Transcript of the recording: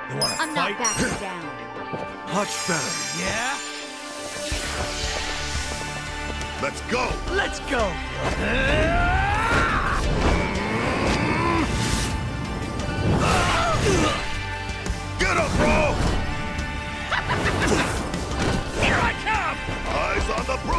You wanna I'm fight? not backing down. Much better. Yeah? Let's go! Let's go! Get up, bro! Here I come! Eyes on the prize!